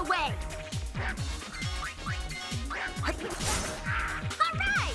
away! All right!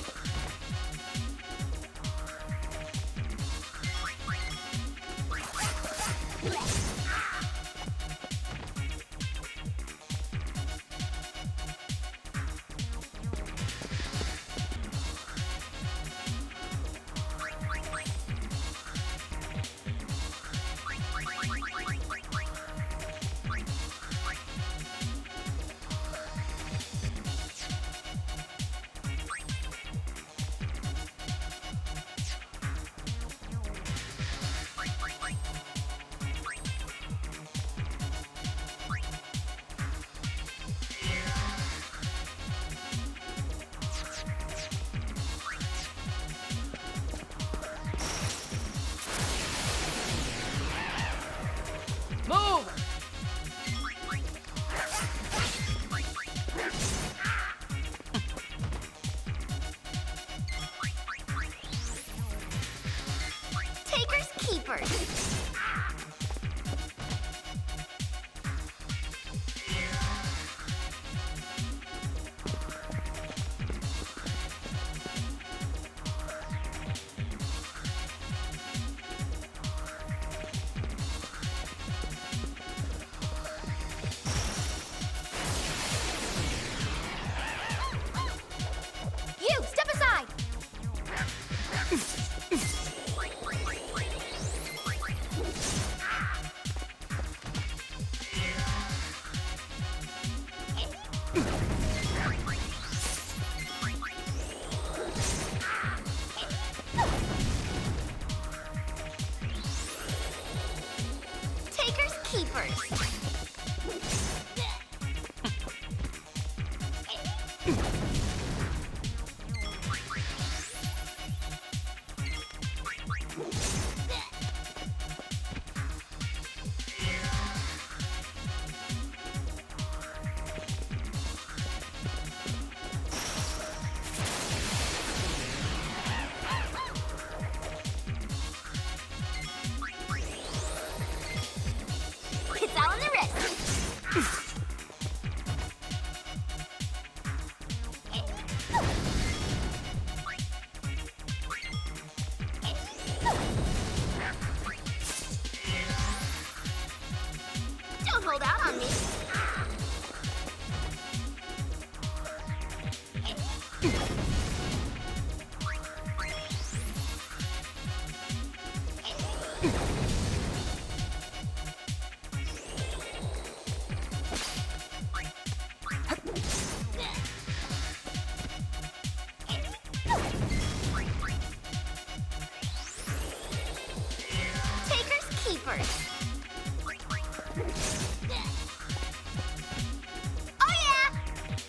Move! Takers, keepers. You, step aside! Takers, keepers. It's all in the wrist. Don't hold out on me. Takers, keepers. Oh yeah!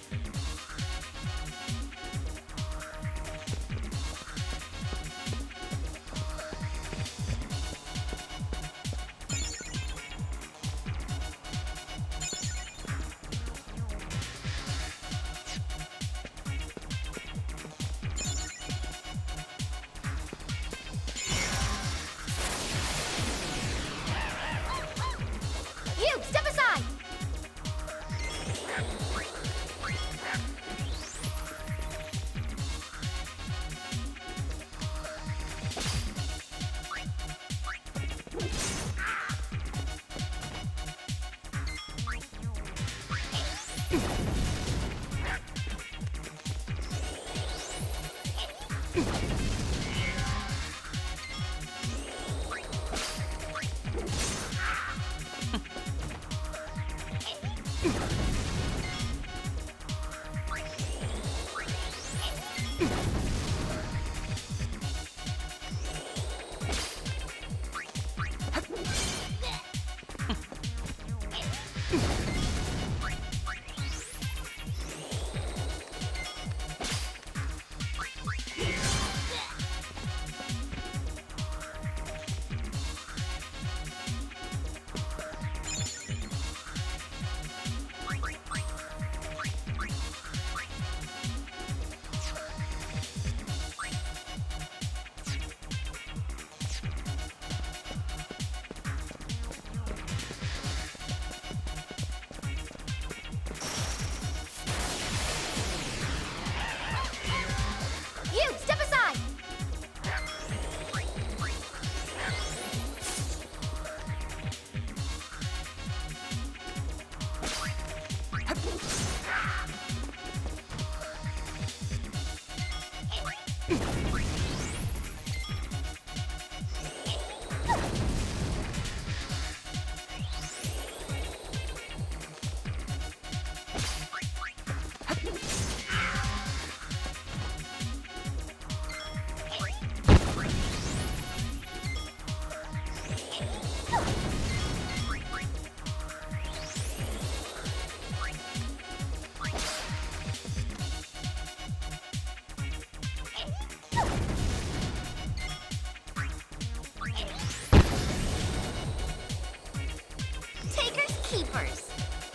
You, step aside! keepers.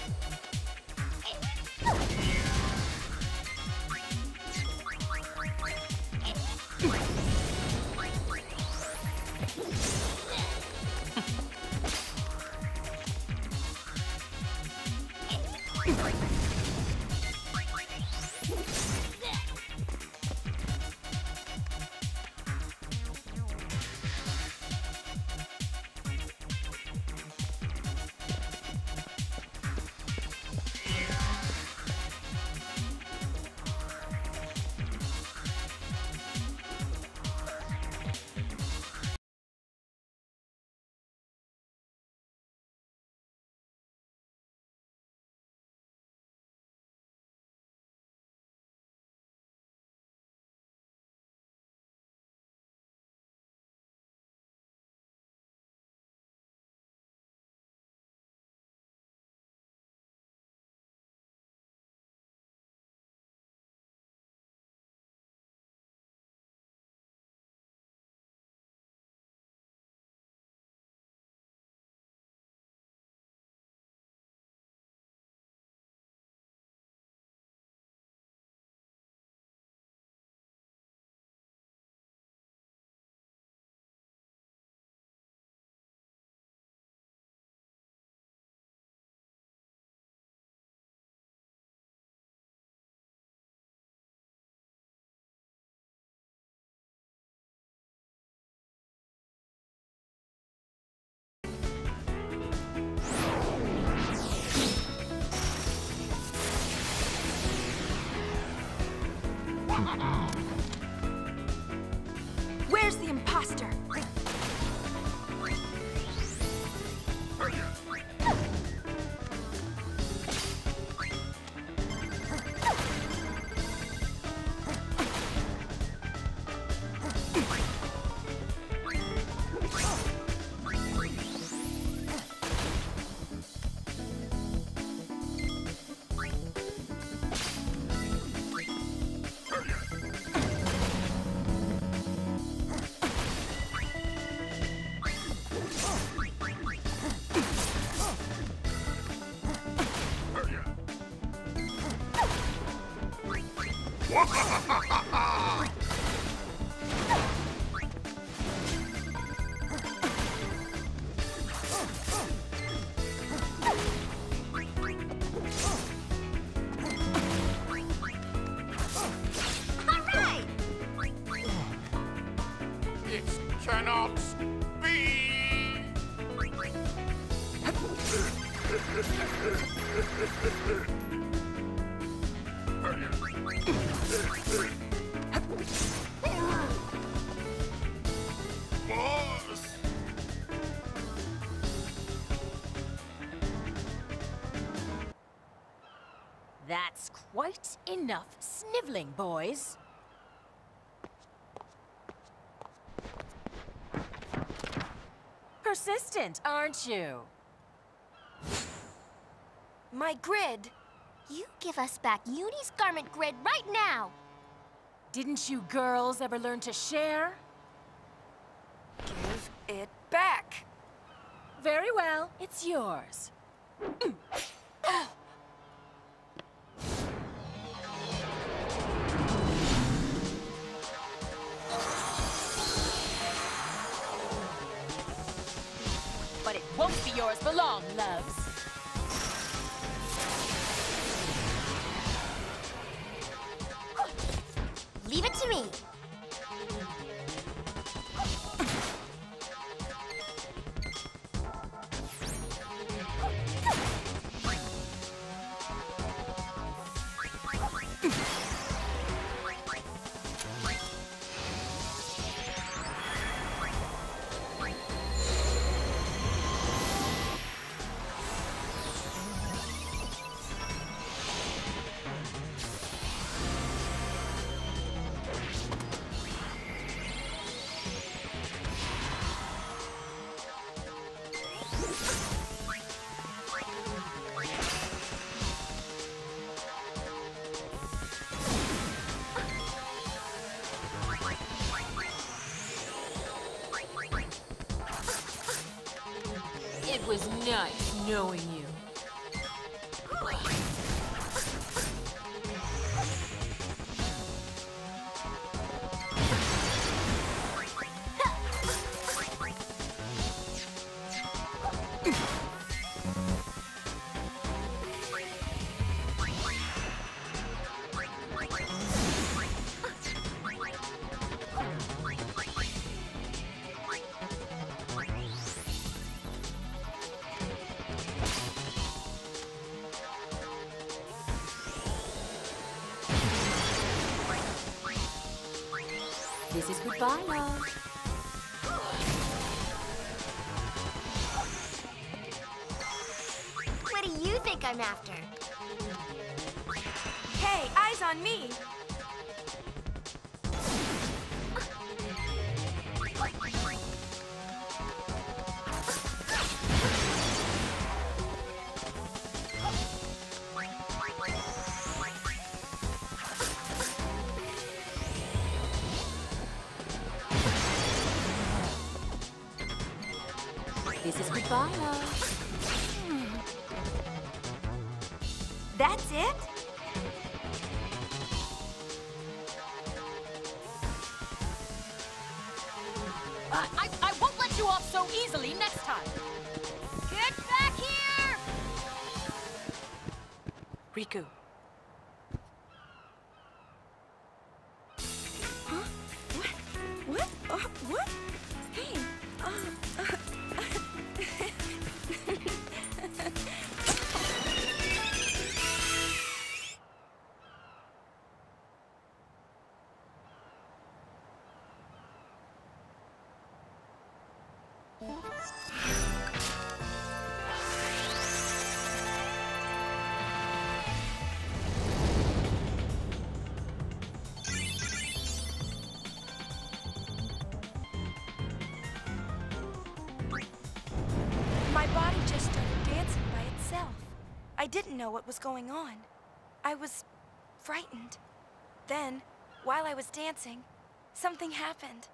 Where's the imposter? Cannot be! Boss! That's quite enough sniveling, boys. Persistent, aren't you? My grid. You give us back Uni's garment grid right now. Didn't you girls ever learn to share? Give it back. Very well, it's yours. But it won't be yours for long, loves. Leave it to me. It was nice knowing you. This is goodbye, love. What do you think I'm after? Hey, eyes on me! This is goodbye, love. That's it? I won't let you off so easily next time. Get back here! Riku. Huh? What? What? Hey, my body just started dancing by itself. I didn't know what was going on. I was frightened. Then, while I was dancing, something happened.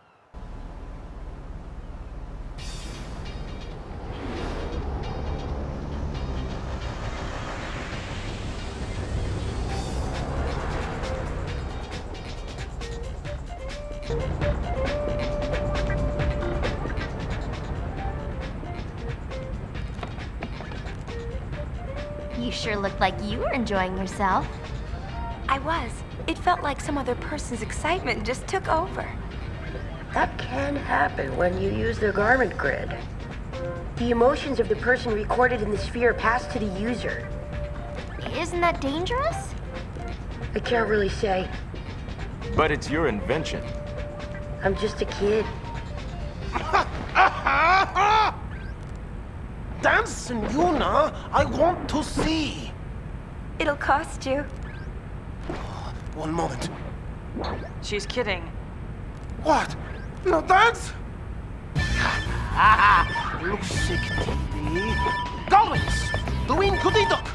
You sure looked like you were enjoying yourself. I was. It felt like some other person's excitement just took over. That can happen when you use the garment grid. The emotions of the person recorded in the sphere pass to the user. Isn't that dangerous? I can't really say. But it's your invention. I'm just a kid. Dance in Yuna, I want to see. It'll cost you. One moment. She's kidding. What? No dance? Looks sick, TV. Goblins! Doing goody duck!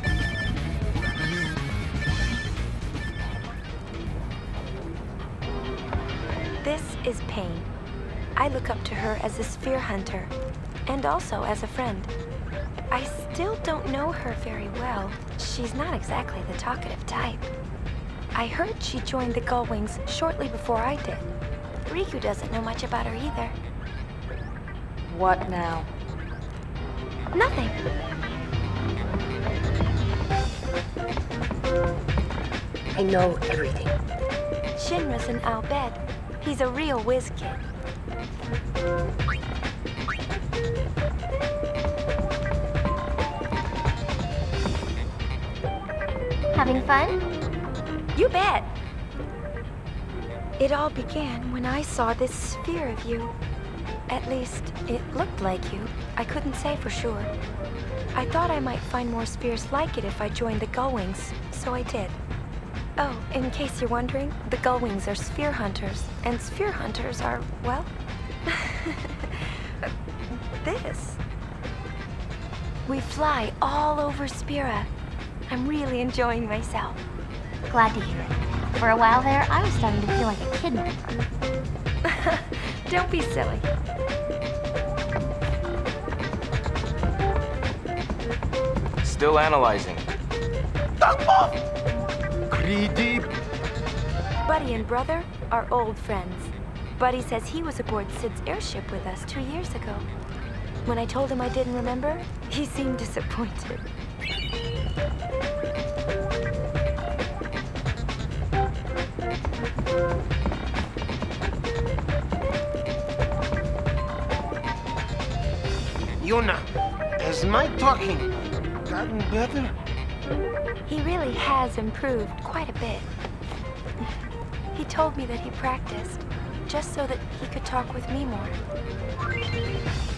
This is Pain. I look up to her as a sphere hunter, and also as a friend. I still don't know her very well. She's not exactly the talkative type. I heard she joined the Gullwings shortly before I did. Riku doesn't know much about her either. What now? Nothing. I know everything. Shinra's in Al Bhed. He's a real whiz kid. Having fun? You bet. It all began when I saw this sphere of you. At least, it looked like you. I couldn't say for sure. I thought I might find more spheres like it if I joined the Gullwings, so I did. Oh, in case you're wondering, the Gullwings are sphere hunters, and sphere hunters are, well, this. We fly all over Spira. I'm really enjoying myself. Glad to hear it. For a while there, I was starting to feel like a kidnapper. Don't be silly. Still analyzing. Greedy. Buddy and brother are old friends. Buddy says he was aboard Sid's airship with us 2 years ago. When I told him I didn't remember, he seemed disappointed. Yuna, has my talking gotten better? He really has improved quite a bit. He told me that he practiced, just so that he could talk with me more.